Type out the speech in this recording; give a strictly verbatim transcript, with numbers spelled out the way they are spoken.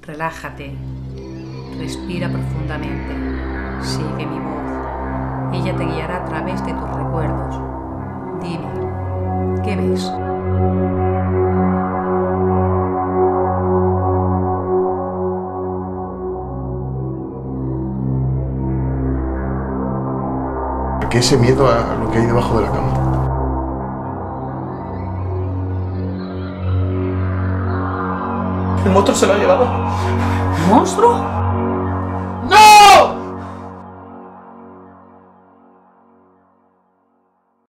Relájate, respira profundamente, sigue mi voz. Ella te guiará a través de tus recuerdos. Dime, ¿qué ves? ¿Por qué ese miedo a lo que hay debajo de la cama? El monstruo se lo ha llevado. ¿Monstruo?